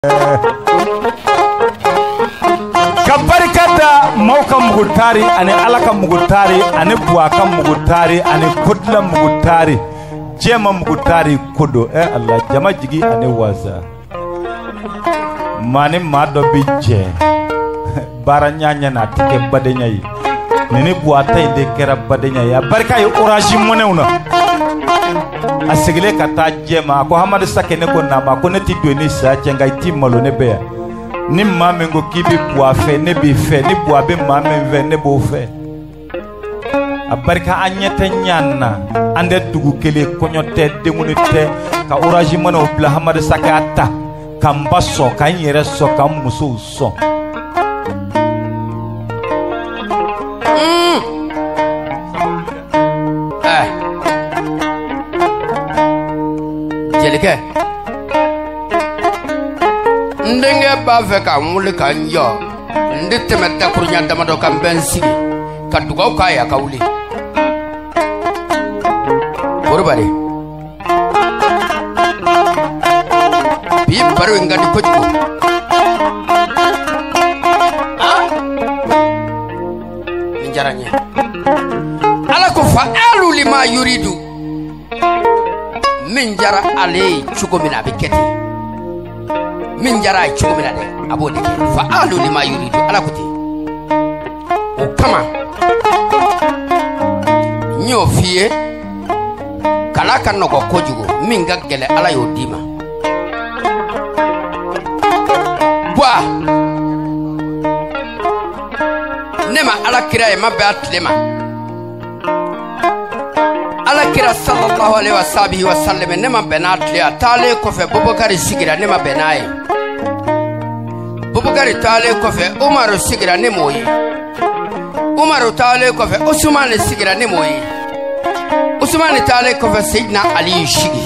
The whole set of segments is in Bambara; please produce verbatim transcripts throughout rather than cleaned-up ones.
Kabarikada mawkam mugutari ane alakam mugutari ane buakam mugutari ane kudla mugutari jema mugutari kudo eh Allah jama jigi ane waza mani mado bije baranyanya na tike badenya yi nini buata inde kera badenya ya barka yi oraji mone una asigile kata jema ko hamadu sakene ko nama ko neti doni sa cenga iti malo ne be ni mame ngo kibi bua fe ne bi fe ni bua be mame ve ne bo fe abarka anyete nyanna ande dugu kele konyote demunite ka oraji mone obla hamadu sakata kamba so kan yere so kan muso so Jelike ndenge ba fe ka muli kan yo ndi temeta kurunya damado kan bensi ka dugaw ka ya kawli borbare bi baro ngadi ko ko ah injaranya ala ko fa'alu lima yuridu min jara ale chugo mina biketi min jara chugo mina de abode ke fa alu lima yuridu ala kuti o kama nyo fie kala kan no ko kojugo min gaggele ala yo dima bwa nema ala kira e mabbe atlema ala kira sallallahu alaihi wasallam wa sallam nema benatli atale ko fe Bubakar sigira nema benaye Bubakar tale ko fe Umar sigira nemoyi Umar tale ko fe Usman sigira nemoyi Usman tale ko fe Sayyidina Ali shigi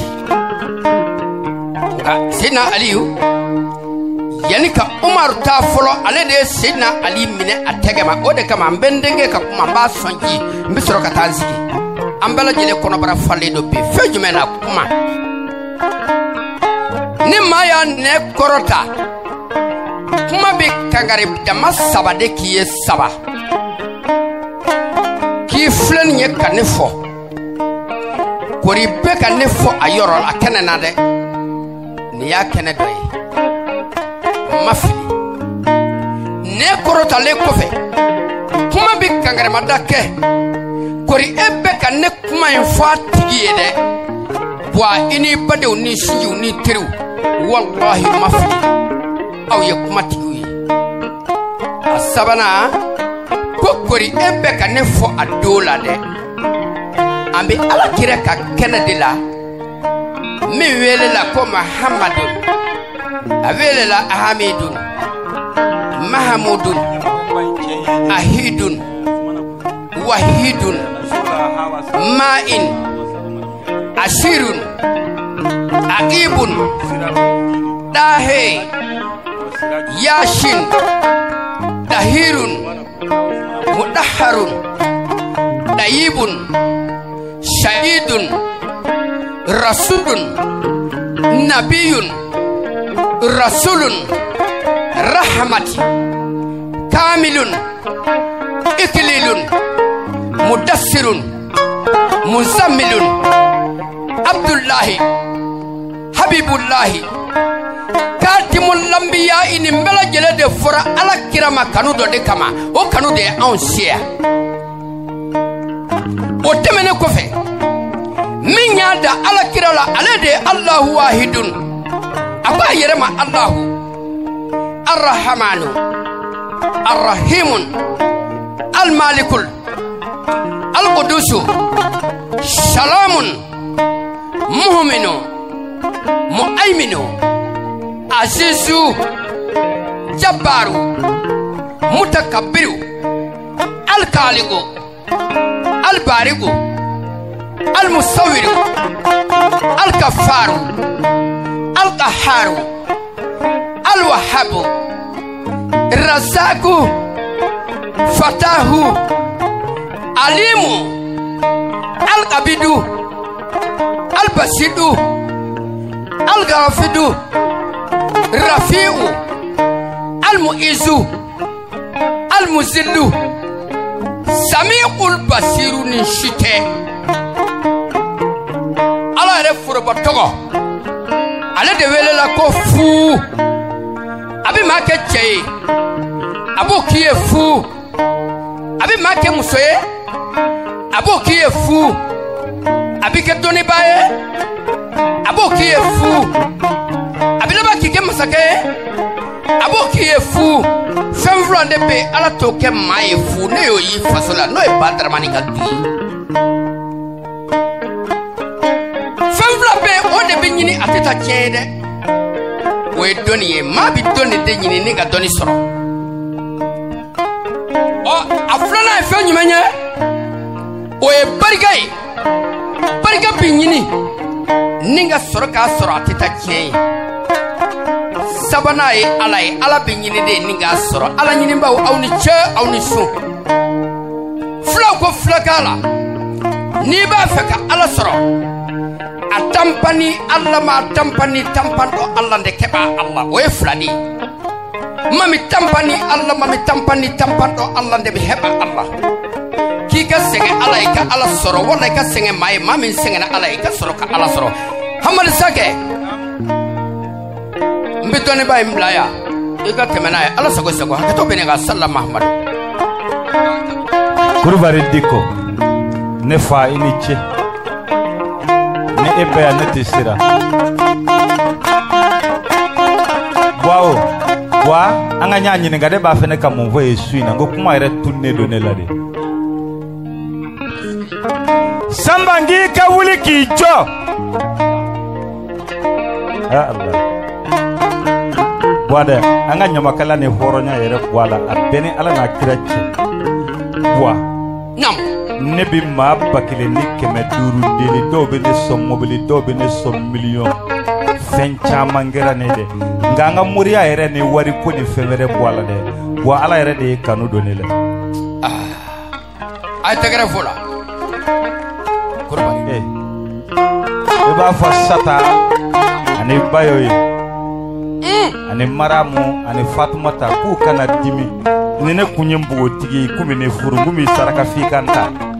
ga Sayyidina Ali yani ka Umar ta folo ale de Sayyidina Ali mine ategema ode kama mbendenge ka kuma ba sonji mbisoro ka tanzigi ambala jele kono bara falle do be fejumena kuma ni maya ne korota kuma be kangare dama sabade kiye saba ki flen nye kanefo kori be kanefo ayoro akene na de ni ya kene doy mafili ne korota le kofe kuma be kangare madake kori ebe ka ne kuma infa tigi de bwa ini bade ni siju ni tiru wallahi mafi aw ye kuma tigi asabana ko kori ebe ka ne fo adola de ambe ala kire ka kenade la mi wele la ko Muhammadun awele la Ahmedun Mahmudun Ahidun Wahidun Ma'in Ashirun Aqibun Dahe Yashin Dahirun Mudahharun Dayibun Shahidun Rasulun Nabiyun Rasulun Rahmati Kamilun Iklilun Mudassirun Muzammilun Abdullahi Habibullahi Katimul Lambiya ini mbela jele de fora ala kirama kanu do de kama o kanu de ansia o temene ko fe minya da ala kirala ale de Allahu wahidun aba yerema Allahu Arrahmanu Arrahimun Al-Malikul Al-Qudusu Salamun Mu'minu Mu'ayminu Azizu Jabbaru Mutakabbiru Al-Khaliqu Al-Bariqu Al-Musawwiru Al-Kaffaru Al-Qahharu Al-Wahhabu Razzaqu Fatahu Alimu Al-Qabidu Al-Basidu Al-Ghafidu rafi'u almu'izu almuzillu sami'ul basiru ni shite ala yɛrɛ foroba tɔgɔ ale de welela ko fu a bɛ maa kɛ cɛ ye a b'o k'i ye fu a bɛ maa kɛ muso ye a b'o k'i ye fu a bɛ kɛ dɔnnibaa ye a b'o k'i ye fu a bɛ laban k'i kɛ masakɛ ye a b'o k'i ye fu fɛn fila de bɛ ala t'o kɛ maa ye fu ne y'o y'i faso la n'o ye Badaramani ka du ye fɛn fila bɛ o de bɛ ɲini a tɛ taa tiɲɛ ye dɛ o ye dɔnni ye maa bɛ dɔnni de ɲini ni ka dɔnni sɔrɔ ɔ a filanan ye fɛn jumɛn ye o ye barika ye barika bɛ ɲini ni ka sɔrɔ k'a sɔrɔ a tɛ taa tiɲɛ ye sabanan ye ala ye ala bɛ ɲini de ni k'a sɔrɔ ala ɲinibaw aw ni cɛ aw ni su filaw ko filakan la n'i b'a fɛ ka ala sɔrɔ a tanpani ala ma tanpani tanpan dɔ ala de kɛ b'a ala o ye fila de ye mami tanpani ala mami tanpani tanpan dɔ ala de bɛ hɛba ala k'i ka sɛgɛn ala ye ka ala sɔrɔ wala i ka sɛgɛn maa ye maa min sɛgɛnna ala ye i ka sɔrɔ ka ala sɔrɔ hamadi sakɛ n bɛ dɔnnibaa in bila yan i ka tɛmɛ n'a ye ala sago sago hakɛtɔ bɛ ne ka sala mahamadu Kulubali Diko ne fa i ni ce ni e bɛ yan ne tɛ sira buwa o buwa an ka ɲa ɲininka ne b'a fɛ ne ka mun fɔ ye su in na ko kuma yɛrɛ tunnen don ne la de Sanba n k'i ka wuli k'i jɔ ah Allah buwa dɛ an ka ɲamakala ni hɔrɔnya yɛrɛ bɔ a la a bɛɛ ni ala n'a kira cɛ buwa ne bi maa ba kelen ni kɛmɛ duuru deli dɔw bɛ ne sɔn mobili dɔw bɛ ne sɔn miliyɔn fɛn caman kɛra ne dɛ nka an ka moriya yɛrɛ ni wari ko ni fɛn wɛrɛ bɔ a la dɛ buwa ala yɛrɛ de ye kanu don ne la a ye tɛgɛrɛ fɔ la Kulubali e b'a fɔ Sata ani Bayo ye ani Maramu ani Fatumata k'u kana dimi ni ne kun ye npogotigi ye komi ne furu komi saraka f'i ka n ta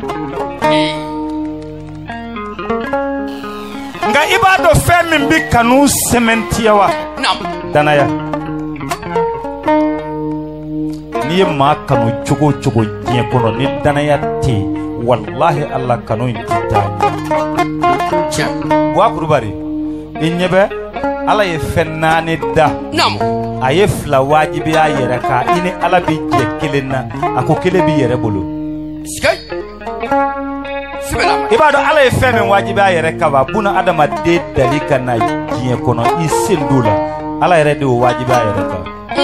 nka i b'a dɔn fɛn min bɛ kanu sɛmɛntiya wa danaya n'i ye maa kanu cogo o cogo diɲɛ kɔnɔ ni danaya tɛ yen wallahi Allah kanu in tɛ taa ɲɛ buwa Kulubali i ɲɛ bɛ ala ye fɛn naani da a ye fila wajibiya yɛrɛ kan i ni ala bi jɛ kelen na a ko kelen b'i yɛrɛ bolo i b'a dɔn ala ye fɛn min wajibiya yɛrɛ kan wa buna adamaden dali ka na diɲɛ kɔnɔ i sen don la ala yɛrɛ de y'o wajibiya yɛrɛ kan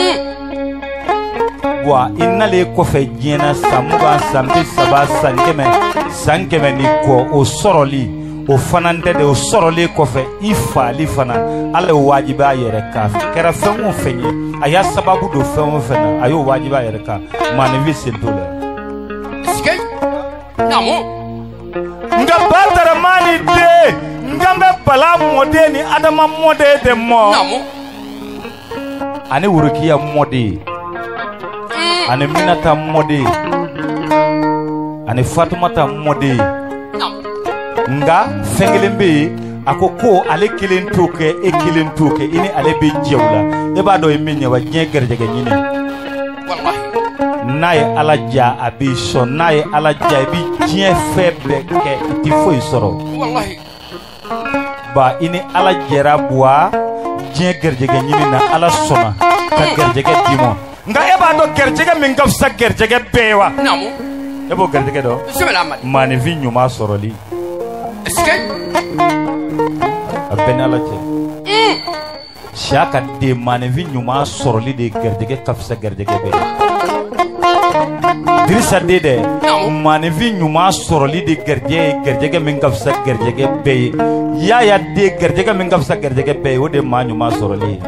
wa i nalen kɔfɛ diɲɛ na san mugan san bi saba san kɛmɛ san kɛmɛ ni kɔ o sɔrɔli o fana tɛ de o sɔrɔlen kɔfɛ i faali fana ala y'o wajibiya yɛrɛ kan kɛra fɛn o fɛn ye a y'a sababu don fɛn o fɛn na a y'o wajibiya yɛrɛ kan maanifin sen t'o la nka Badaramani den nka n bɛ Bala mɔden ni Adama mɔden de mɔ ani Worokiya mɔden ani Minata mɔden ani Fatumata mɔden nga fɛn kelen bɛ yen a ko ko ale kelen t'o kɛ e kelen t'o kɛ i ni ale bɛ jɛ o la e b'a dɔn i min ɲɛ wa diɲɛ garijɛgɛ ɲini n'a ye ala ja a b'i sɔn n'a ye ala ja i bɛ diɲɛ fɛn bɛɛ kɛ i tɛ foyi sɔrɔ ba i ni ala jɛra buwa diɲɛ garijɛgɛ ɲini na ala sɔnna ka garijɛgɛ d'i ma nka e b'a dɔn garijɛgɛ min ka fisa garijɛgɛ bɛɛ ye wa e b'o garijɛgɛ dɔn maanifin ɲuman sɔrɔli a bɛɛ ni ala cɛ siya ka den maanifin ɲuman sɔrɔli de garijɛgɛ ka fisa garijɛgɛ bɛɛ ye Dirisa den dɛ maanifin ɲuman sɔrɔli de garijɛgɛ ye garijɛgɛ min ka fisa garijɛgɛ bɛɛ ye Yaya den garijɛgɛ min ka fisa garijɛgɛ bɛɛ ye o de ye maa ɲuman sɔrɔli ye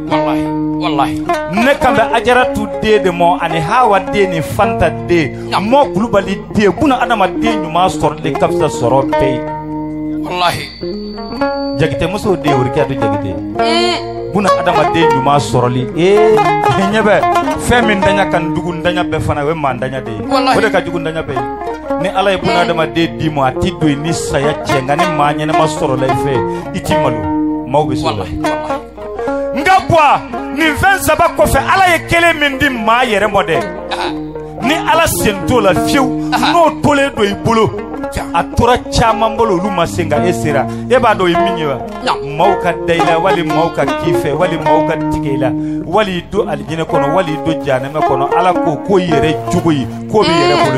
ne kan bɛ Ajaratu den de mɔ ani Hawa den ni Fanta den mɔ Kulubali den buna adamaden ɲuman sɔrɔli ka fisa sɔrɔ bɛɛ ye Jakite muso den Worokiya to Jakite buna adamaden ɲuman sɔrɔli ee ɲɛbɛ fɛn min daɲa kan dugu daɲa bɛɛ fana o ye maa daɲa de ye o de ka jugu daɲa bɛɛ ye ni ala ye buna adamaden d'i ma a ti don ni saya cɛ nka ni maa ɲɛnɛma sɔrɔla i fɛ i ti malo maaw bɛ sɔrɔ nka bua nin fɛn saba kɔfɛ ala ye kelen min di maa yɛrɛ mɔ dɛ ni ala sen t'o la fiyewu n'o tolen don i bolo a tora caman bolo olu ma se nka e sera e b'a dɔn o ye min ye wa maaw ka da i la wali maaw ka k'i fɛ wali maaw ka tigɛ i la wali i don alijinɛ kɔnɔ wali i don jahanɛmɛ kɔnɔ ala ko k'o yɛrɛ jogo ye k'o bɛ yɛrɛ bolo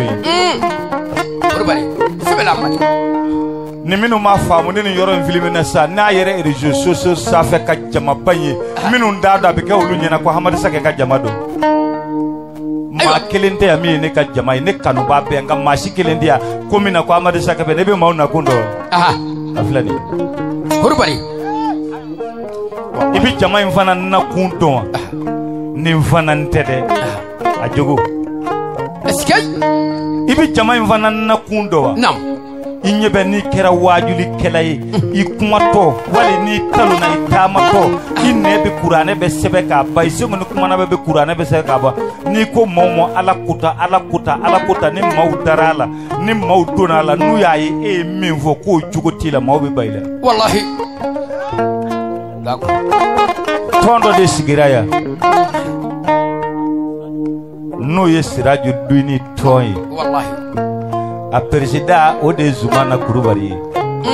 ye ni minnu m'a faamu ni nin yɔrɔ in filime na sa n'a yɛrɛ réseaux sociaux sanfɛ ka jamaba ye minnu t'a dɔn a bɛ kɛ olu ɲɛna ko Hamadi Sakɛ ka jama don maa kelen tɛ yan min ye ne ka jama ye ne kanuba bɛɛ nka maa si kelen tɛ yan ko min na ko Hamadi Sakɛ bɛ ne bɛ maaw nakun dɔn a filɛ nin ye i bɛ jama in fana nakun dɔn wa nin fana tɛ dɛ a jogo i bɛ jama in fana nakun dɔn wa i ɲɛ bɛ n'i kɛra waajulikɛla ye i kumatɔ wali n'i talonna i taamatɔ i nɛ bɛ kuranɛ bɛ sɛbɛn k'a ban i seko ni kumana bɛ bɛ kuranɛ bɛ sɛbɛn k'a ban n'i ko maaw ma ala kota ala kota ala kota ni maaw dara a la ni maaw donna a la n'u y'a ye e ye min fɔ k'o jogo t'i la maaw bɛ ba i la walahi tɔn dɔ de sigira yan n'o ye Siraju Duyini tɔn ye a président o de ye Zumana Kulubali ye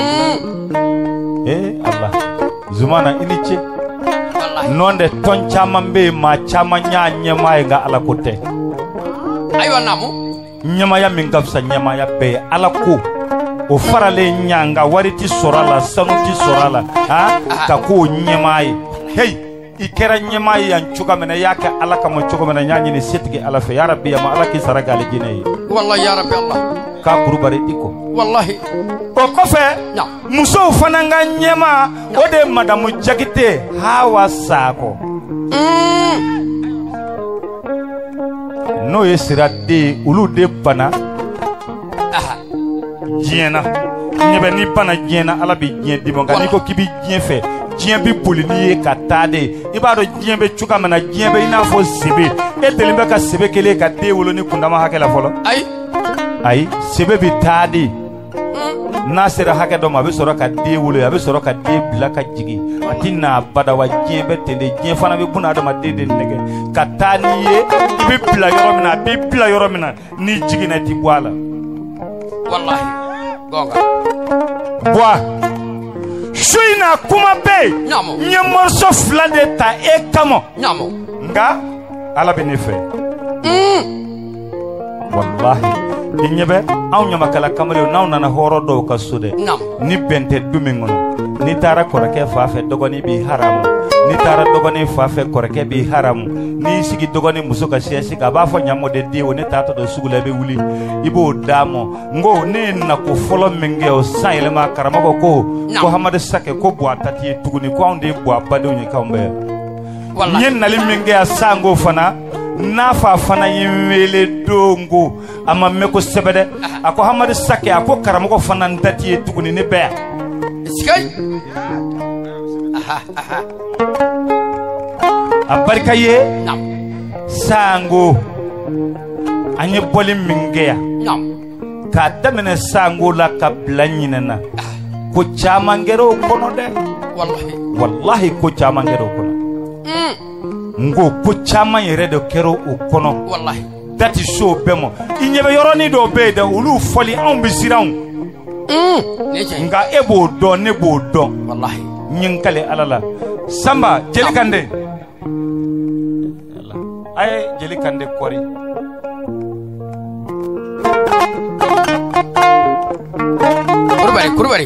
eh Allah Zumana i ni ce non de tɔn caman bɛ yen maa caman y'a ɲɛmaa ye nka ala ko tɛ ayiwa naamu ɲɛmaaya min ka fisa ɲɛmaaya bɛɛ ye ala ko o faralen ɲa nka wari ti sɔrɔ a la sanu ti sɔrɔ a la ka k'o ɲɛmaa ye hey i kɛra ɲɛmaa ye yan cogo min na i y'a kɛ ala kama cogo min na n y'a ɲini setigi ala fɛ ya rabbi yama ala k'i sara k'ale jinɛ ye wallahi ya rabbi Allah k'a Kulubali i ko wallahi o kɔfɛ musow fana ka ɲɛmaa o de ye madamu Jakite Hawa Sakɔ n'o ye Siraden ye olu de bana diɲɛ na ɲɛ bɛ n'i bana diɲɛ na ala bɛ diɲɛ d'i ma nka n'i ko k'i bɛ diɲɛ fɛ diɲɛ bɛ boli n'i ye ka taa de i b'a dɔn diɲɛ bɛ cogoya min na diɲɛ bɛ i n'a fɔ sebe e deli bɛ ka sebe kelen ka den wolo ni kundama hakɛ la fɔlɔ ayi ayi sebe bɛ taa de n'a sera hakɛ dɔ ma a bɛ sɔrɔ ka den wolo a bɛ sɔrɔ ka den bila ka jigin a ti na bada wa diɲɛ bɛ ten de diɲɛ fana bɛ buna adamaden de nɛgɛ ka taa n'i ye i bɛ bila yɔrɔ min na a bɛ bila yɔrɔ min na n'i jiginna i ti bɔ a la walahi bɔ su in na kuma bɛ yen n ye morceau fila de ta e kama nka ala bɛ ne fɛ walahi i ɲɛ bɛ anw ɲamakala kamalenw n'aw nana hɔrɔn dɔw ka so dɛ ni bɛn tɛ du min kɔnɔ n'i taara kɔrɔkɛ fa fɛ dɔgɔnin b'i haramu n'i taara dɔgɔnin fa fɛ kɔrɔkɛ b'i haramu n'i sigi dɔgɔnin muso ka siège kan a b'a fɔ ɲamɔ de den o ne taatɔ dɔ sugu la i bɛ wuli i b'o d'a ma n ko ne ye nako fɔlɔ min kɛ o san yɛlɛma karamɔgɔ ko ko Hamadi Sakɛ ko bɔ a ta t'i ye tuguni ko anw de ye bɔ a badenw ye k'anw bɛ yan n ye nali min kɛ yan san ko fana n'a fa fana ye n wele don ko a ma mɛn kosɛbɛ dɛ a ko Hamadi Sakɛ a ko karamɔgɔ fana n ta t'i ye tuguni ne bɛ yan a barika ye sango an ye bɔli min kɛ yan k'a daminɛ sango la ka bila ɲinɛna ko caman kɛra o kɔnɔ dɛ wallahi ko caman kɛra o kɔnɔ n ko ko caman yɛrɛ de kɛra o kɔnɔ dati so bɛɛ ma i ɲɛ bɛ yɔrɔnin dɔw bɛ yen dɛ olu fɔli anw bɛ siran nka e b'o dɔn ne b'o dɔn n ye n kale ala la Samba Jeli Kande a ye Jeli Kande kɔri Kulubali Kulubali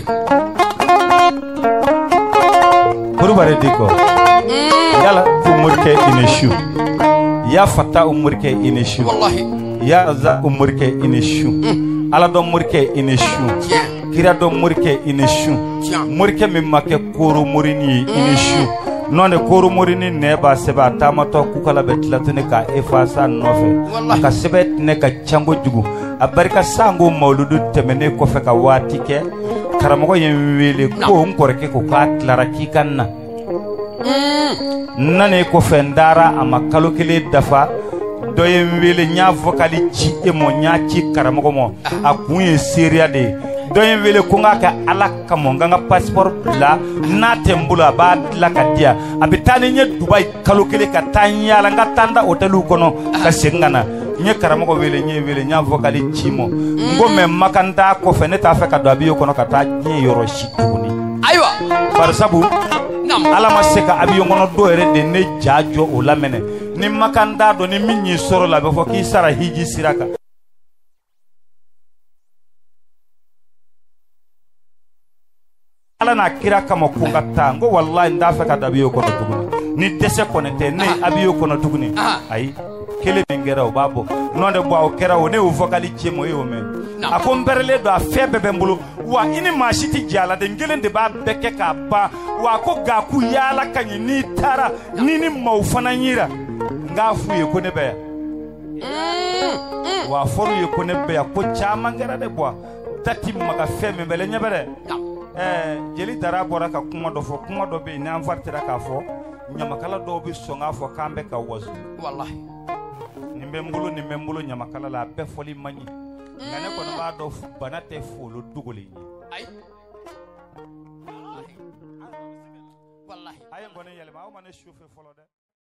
Kulubali diko yala ko morikɛ i ni su ya fata o morikɛ i ni su ya raza o morikɛ i ni su ala dɔn morikɛ i ni su kira dɔn morikɛ i ni su morikɛ min ma kɛ koro morini ye i ni su non de koro morini nɛ b'a sɛbɛn a taamatɔ kukala bɛ tila tuguni k'a effacer a nɔfɛ a ka sɛbɛn tɛnɛ ka ca kojugu a barika sango mawuludu tɛmɛnen kɔfɛ ka waati kɛ karamɔgɔ ye n wele ko n kɔrɔkɛ ko k'a tilara k'i ka na nane ko fendara ama kalo kele dafa doyen wele nya vokali ci e mo nya ci karamogo mo akunye seria de doyen wele ko ngaka ala kamo nganga passeport la na tembula ba la kadia abitani nye Dubai kalo kele ka tanya la ngatanda hotelu kono ka sengana nye karamogo wele nye wele nya vokali ci mo ngome makanda ko fene ta fa ka do abiyo kono ka ta nye yoro shituni aywa par sabu ala ma se ka abiyo ngono do ere de ne jajo o lamene ni makanda do ni minyi soro la be fo ki sara hiji siraka ala na kira kama kunga tango wallahi ndafa ka dabiyo kono tuguni ni dese konete ne abiyo kono tuguni ai kele bengera o babo nonde bo o kera o ne o vokali chemo yo me akomberele do afebe bembulu wa ini mashiti jala de ngelen de ba beke ka ba wa ko ga ku yala kanyi ni tara nini maufana nyira ngafu ye ko ne be wa foru ye ko ne be ko chama ngera de bo tati maga feme bele nyebere eh jeli dara bora ka kuma do fo kuma do be na fartira ka fo nyamakala do bi songa fo kambe ka wozu wallahi nimbe mbulu nimbe mbulu nyamakala la be foli manyi ngane ko na ba do banate fo lo dugoli ay wallahi ay ngone yele ba o mane chauffeur folo de